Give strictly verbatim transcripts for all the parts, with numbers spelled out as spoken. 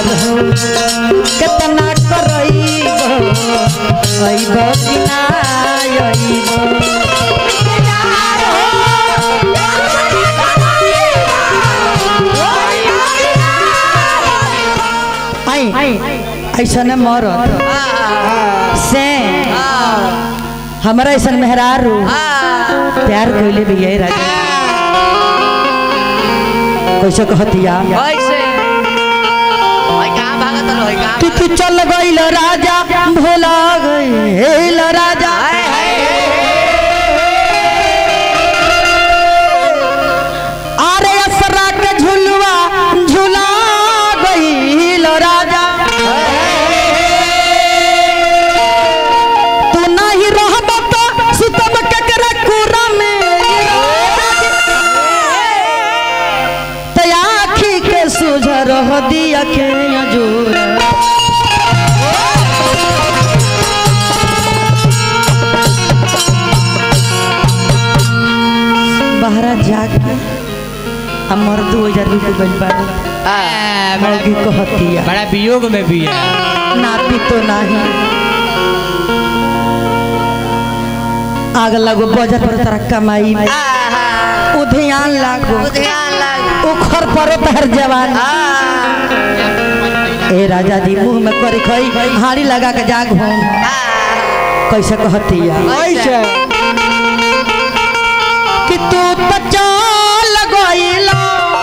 इंतजार हो कितना करइबो अइबो कि ना अइबो ऐसा न मरत से हमारा ऐसा मेहरारू प्यार कैले भी यही राजा कैसे कहतिया तू चल गईल राजा भोला गईल राजा अरे असरा के झुलवा झुला गईल राजा तू नहीं रहब तो सुतब केकरा कुरा में तया आखी के सुझर हो दिया के अजूर बाहर जाके हमर दो हजार रुपये बन पाए मौगी कहतिया बड़ा वियोग में भी है नाती तो नहीं आग लगो बजट पर तरह कमाई उधियान लागो उखर परो तहर जवान ए राजा जी मुंह में करे खई हाड़ी लगा के जाग हम कैसे कहतिया कैसे कि तू तो चल गइला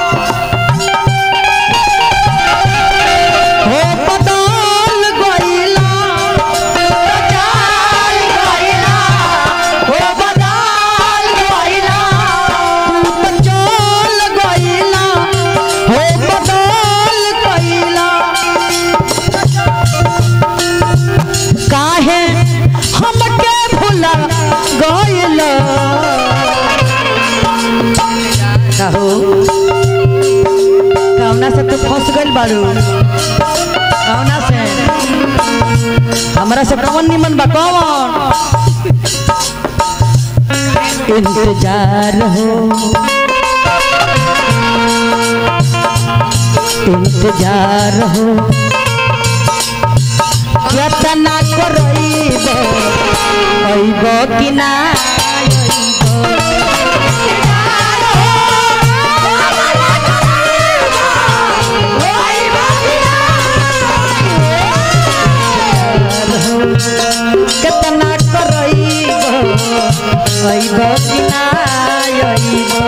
हो बदल गइला चल गइला हो बदल गइला तू तो चल गइला हो बदल गइला काहे हमके भुला गइला कहो कौना से तो फंस गइल बारू कौना से हमरा से कौन निमन बा कौन इंतजार हो इंतजार हो कितना करइबो अइबो कि ना कितना करइबो अइबो कि ना अइबो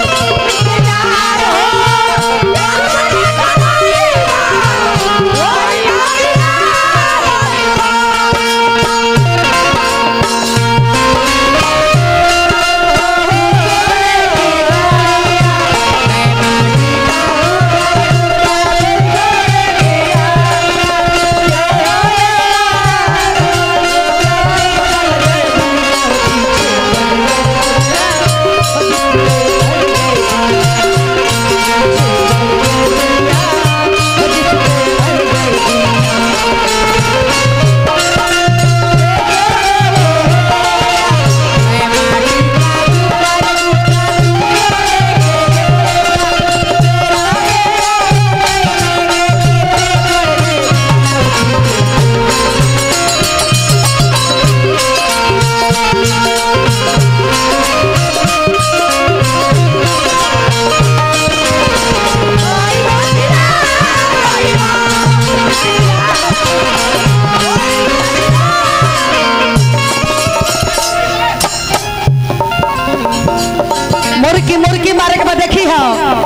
मुर्गी मुर्गी मारे के बाद देखी हो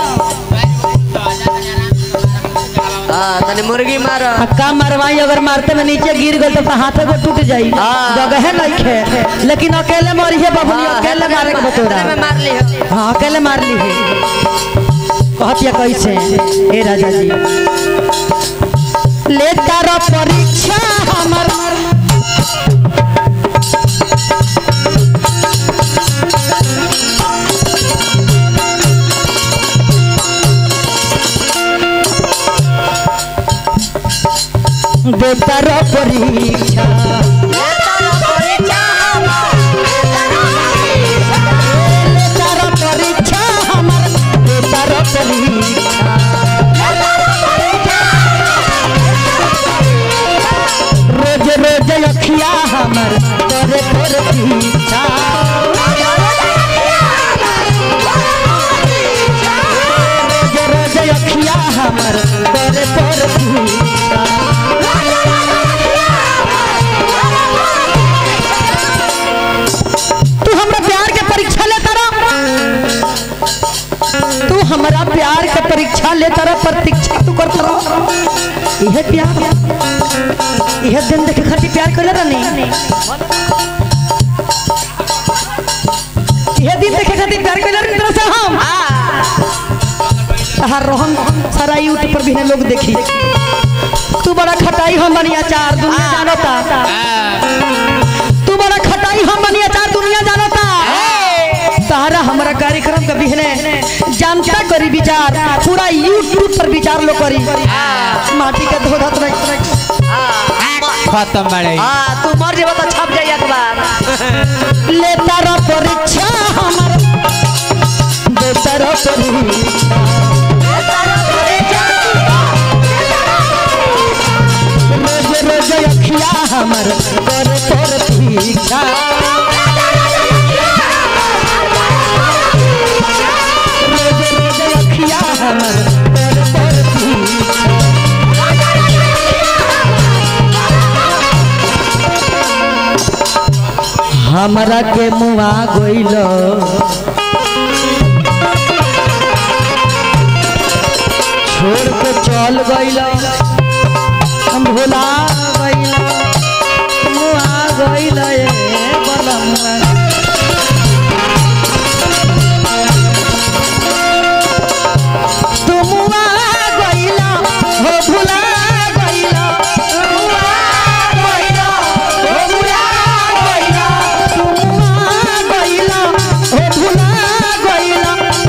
हां तने मुर्गी मारो का मारवाई अगर मारते में नीचे गिर गल तो हाथ को टूट जाई जगह है नहीं खे लेकिन अकेले मरी है बबुनी अकेले मारे के बतोरा में मार ली हां अकेले मार ली है कहतिया कैसे ए राजा जी ले तारा परीक्षा हमर बेतार परीक्षा बेतार परीक्षा हमर बेतार परीक्षा हमर तोरे पर पीछा तू हमरा प्यार के परीक्षा ले तारा तू हमरा प्यार के परीक्षा ले तारा प्रतीक्षा तू कर तारा यह प्यार यह दिन देखे खातिर प्यार कर रहनी यह दिन देखे खातिर प्यार कर रहनी तरह से हम हर रोहन सारा यूट्यूब पर भी ने लोग देखी तू बड़ा खटाई हम बनी अचार दुनिया जानता तू बड़ा खटाई हम बनी अचार दुनिया जानता तारा हमारा कार्यक्रम का बिहने जानता करी विचार पूरा यूट्यूब पर विचार लो करी माटी का धोधा खत्म बड़े हां तू मर जेबा त छप जाई अखबार ले तारा परीक्षा हमर दे तारा परीक्षा रोज रोज अखिया हमर कर पर पीछा रोज रोज अखिया हमर कर पर पीछा हमरा के मुआ गइल छोड़ के चल गइल हम भुला गइल मुआ गइल ए बलम्मा तू मुआ गइल हो भुला गइल मुआ गइल हो भुला गइल तू मुआ गइल हो भुला गइल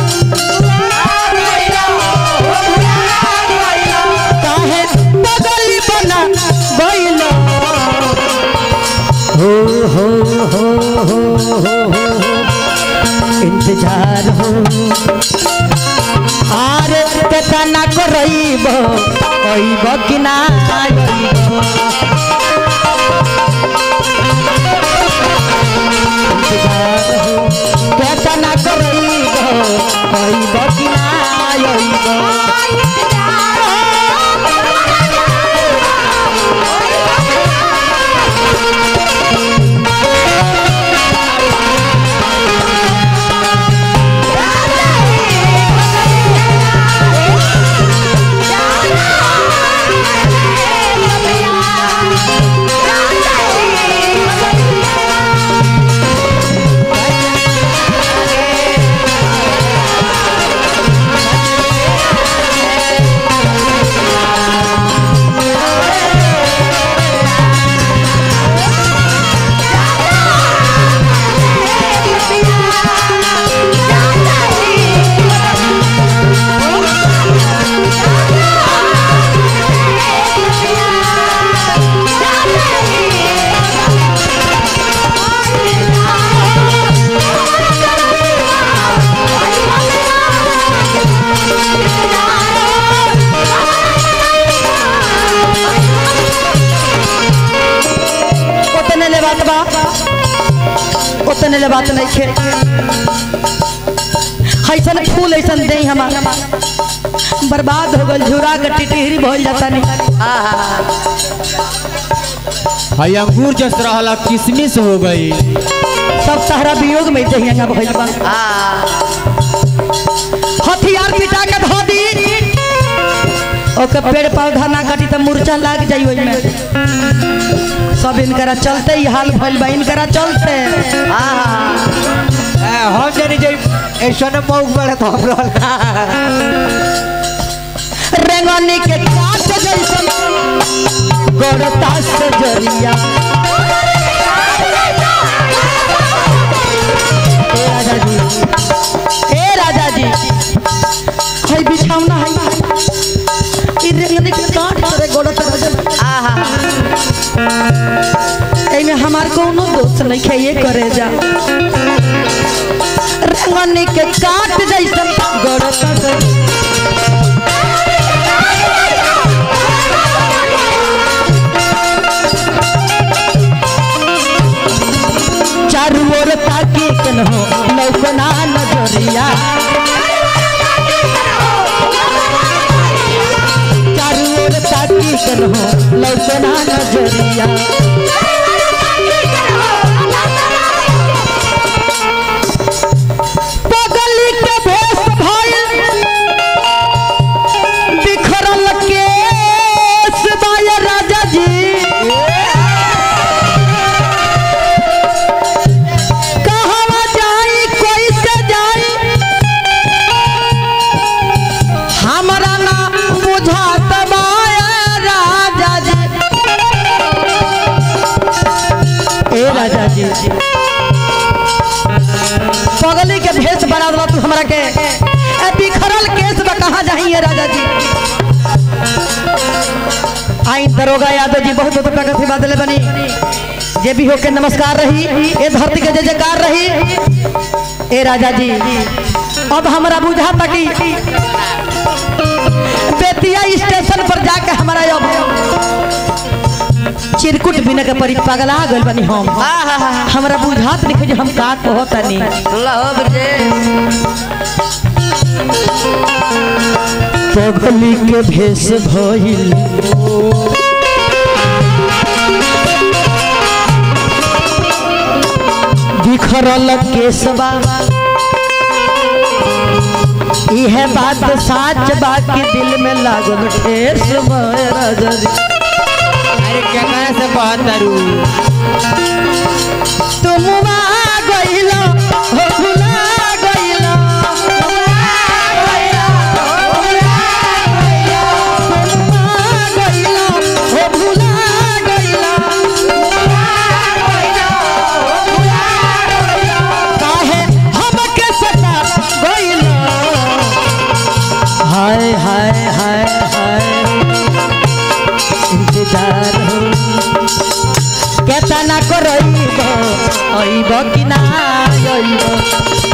काहे बगल बना गइल हो हो हो हो हो इंतजार हो आर तेतना करइब ओइब कि ना आइब इंतजार हो तेतना करइब ओइब कि ना आइब उतने ले बात नहीं खे ऐसा फूल ऐसा दे हमार बर्बाद हो गल झुरा के टिटहरी भइल जाता नहीं हई अंगूर जस रहला किशमिश हो गई सब तहरा वियोग में जहिया भइल बा हथियार पिटा के धो दी ओके पेड़ पौधा ना काटी त मूर्छा लाग जाई ओइ में सब इनकरा चलते ही हाल भइल बा इनकरा चलते हम जानी जे ऐसन मौक बड़े तो हम रेंगनी के काट जैसन गोरता से जरिया ए राजा जी ए राजा जी हई बिछावना हई रेंगनी के काट करे गोरता आहा एमे हमार कोनो दोस्त नहीं खे ये करे जा रेंगनी के काट जैसन गोरता से चारू ओर ताकी कन्हो लौकना नजरिया चिकन हो लौटना नजरिया पगली के भेष भइल बिखरल केस बाय राजा जी कहवा जाई कैसे जाई हमरा ना बुझात बाय राजा जी ए राजा जी पगली के भेष बना दला तू हमरा के ए बिखरल केस बा कहां जाइए राजा जी आई दरोगा यादव जी बहुत बहुत प्रगति बादले बनी जे भी हो के नमस्कार रही ए धरती के जय जयकार रही ए राजा जी अब हमरा बुझा तकी बेतिया स्टेशन पर जाके हमारा अब चिरकुट बिना के परी पगला गइल बनी हम हमरा बुझात नहीं जे हम का कहतनी लहो ब्रजे पगली के भेष भइल बिखरल केसबा इहे बात साच बाकी दिल में लागल ठेस राजा जी अरे क्या कहना से बहुत तारू तुम आ गइलो हो भुला गइलो हो भुला गइलो काहे हमके सता गइलो हाय हाय हाय हाय इंतजार हो केतना करइबो अइबो कि ना अइबो